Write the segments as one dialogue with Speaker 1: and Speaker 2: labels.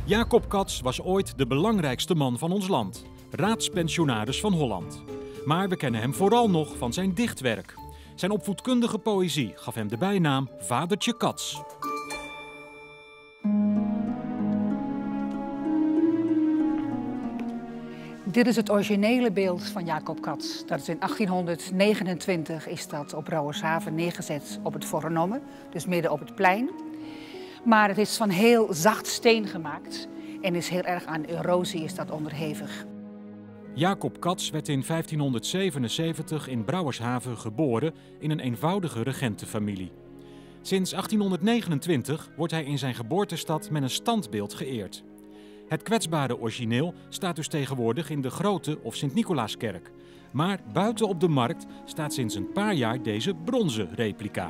Speaker 1: Jacob Cats was ooit de belangrijkste man van ons land, raadspensionaris van Holland. Maar we kennen hem vooral nog van zijn dichtwerk. Zijn opvoedkundige poëzie gaf hem de bijnaam Vadertje Cats.
Speaker 2: Dit is het originele beeld van Jacob Cats. Dat is in 1829 is dat op Brouwershaven neergezet op het Forenomme, dus midden op het plein. Maar het is van heel zacht steen gemaakt en is heel erg aan erosie is dat onderhevig.
Speaker 1: Jacob Cats werd in 1577 in Brouwershaven geboren in een eenvoudige regentenfamilie. Sinds 1829 wordt hij in zijn geboortestad met een standbeeld geëerd. Het kwetsbare origineel staat dus tegenwoordig in de Grote of Sint-Nicolaaskerk. Maar buiten op de markt staat sinds een paar jaar deze bronzen replica.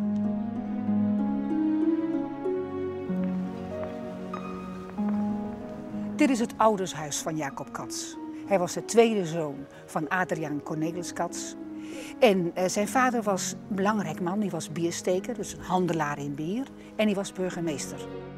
Speaker 2: Dit is het oudershuis van Jacob Cats. Hij was de tweede zoon van Adriaan Cornelis Cats. En zijn vader was een belangrijk man, die was biersteker, dus een handelaar in bier. En hij was burgemeester.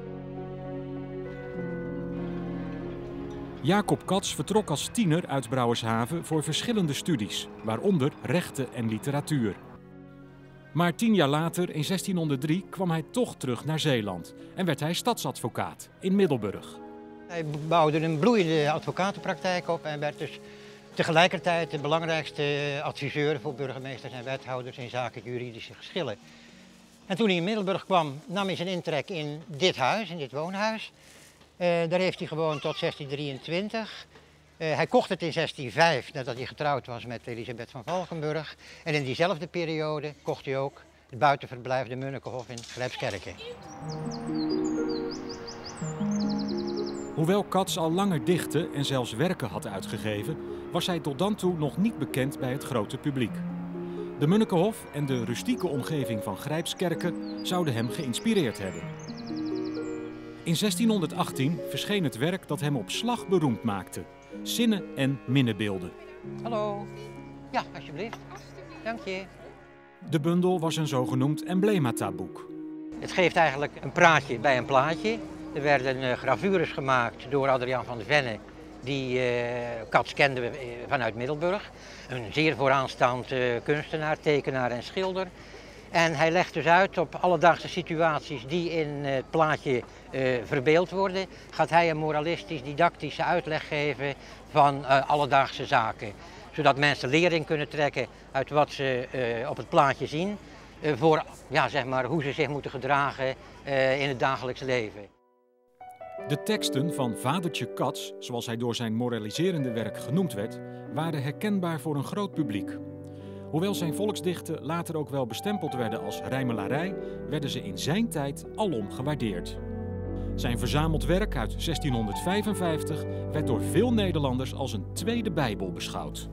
Speaker 1: Jacob Cats vertrok als tiener uit Brouwershaven voor verschillende studies, waaronder rechten en literatuur. Maar 10 jaar later, in 1603, kwam hij toch terug naar Zeeland en werd hij stadsadvocaat in Middelburg.
Speaker 3: Hij bouwde een bloeiende advocatenpraktijk op en werd dus tegelijkertijd de belangrijkste adviseur voor burgemeesters en wethouders in zaken juridische geschillen. En toen hij in Middelburg kwam, nam hij zijn intrek in dit huis, in dit woonhuis. Daar heeft hij gewoond tot 1623. Hij kocht het in 1605 nadat hij getrouwd was met Elisabeth van Valkenburg. En in diezelfde periode kocht hij ook het buitenverblijf de Munnikenhof in Grijpskerken.
Speaker 1: Hoewel Cats al langer dichten en zelfs werken had uitgegeven, was hij tot dan toe nog niet bekend bij het grote publiek. De Munnikenhof en de rustieke omgeving van Grijpskerken zouden hem geïnspireerd hebben. In 1618 verscheen het werk dat hem op slag beroemd maakte: Zinnen en Minnebeelden.
Speaker 3: Hallo. Ja, alsjeblieft. Dank je.
Speaker 1: De bundel was een zogenoemd emblemataboek.
Speaker 3: Het geeft eigenlijk een praatje bij een plaatje. Er werden gravures gemaakt door Adriaan van de Venne, die Cats kende vanuit Middelburg. Een zeer vooraanstaand kunstenaar, tekenaar en schilder. En hij legt dus uit op alledaagse situaties die in het plaatje verbeeld worden. Gaat hij een moralistisch, didactische uitleg geven van alledaagse zaken. Zodat mensen lering kunnen trekken uit wat ze op het plaatje zien. Voor ja, zeg maar, hoe ze zich moeten gedragen in het dagelijks leven.
Speaker 1: De teksten van Vadertje Cats, zoals hij door zijn moraliserende werk genoemd werd, waren herkenbaar voor een groot publiek. Hoewel zijn volksdichten later ook wel bestempeld werden als rijmelarij, werden ze in zijn tijd alom gewaardeerd. Zijn verzameld werk uit 1655 werd door veel Nederlanders als een tweede Bijbel beschouwd.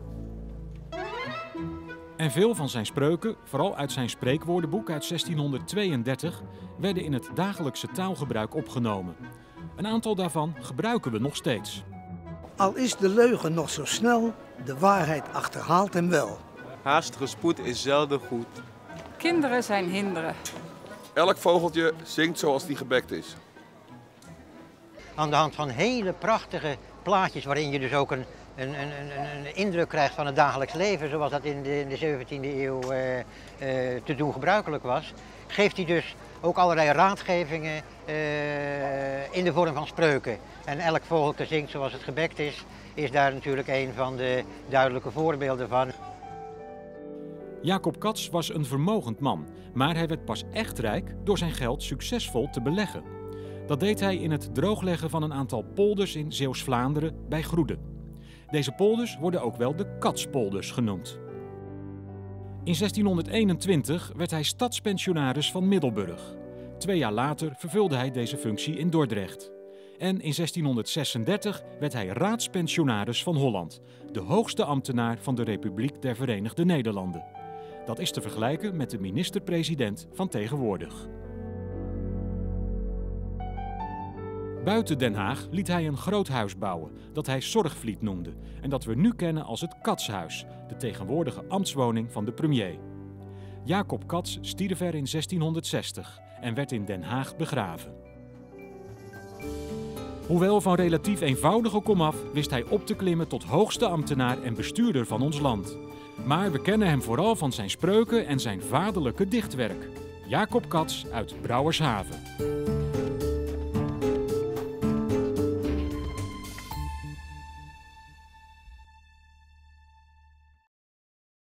Speaker 1: En veel van zijn spreuken, vooral uit zijn spreekwoordenboek uit 1632, werden in het dagelijkse taalgebruik opgenomen. Een aantal daarvan gebruiken we nog steeds.
Speaker 4: Al is de leugen nog zo snel, de waarheid achterhaalt hem wel.
Speaker 5: Haastige spoed is zelden goed.
Speaker 6: Kinderen zijn hinderen.
Speaker 5: Elk vogeltje zingt zoals die gebekt is.
Speaker 3: Aan de hand van hele prachtige plaatjes waarin je dus ook een indruk krijgt van het dagelijks leven, zoals dat in de 17e eeuw te doen gebruikelijk was, geeft hij dus ook allerlei raadgevingen in de vorm van spreuken. En elk vogeltje zingt zoals het gebekt is daar natuurlijk een van de duidelijke voorbeelden van.
Speaker 1: Jacob Cats was een vermogend man, maar hij werd pas echt rijk door zijn geld succesvol te beleggen. Dat deed hij in het droogleggen van een aantal polders in Zeeuws-Vlaanderen bij Groede. Deze polders worden ook wel de Catspolders genoemd. In 1621 werd hij stadspensionaris van Middelburg. 2 jaar later vervulde hij deze functie in Dordrecht. En in 1636 werd hij raadspensionaris van Holland, de hoogste ambtenaar van de Republiek der Verenigde Nederlanden. Dat is te vergelijken met de minister-president van tegenwoordig. Buiten Den Haag liet hij een groot huis bouwen, dat hij Zorgvliet noemde en dat we nu kennen als het Catshuis, de tegenwoordige ambtswoning van de premier. Jacob Cats stierf er in 1660 en werd in Den Haag begraven. Hoewel van relatief eenvoudige komaf wist hij op te klimmen tot hoogste ambtenaar en bestuurder van ons land. Maar we kennen hem vooral van zijn spreuken en zijn vaderlijke dichtwerk. Jacob Cats uit Brouwershaven.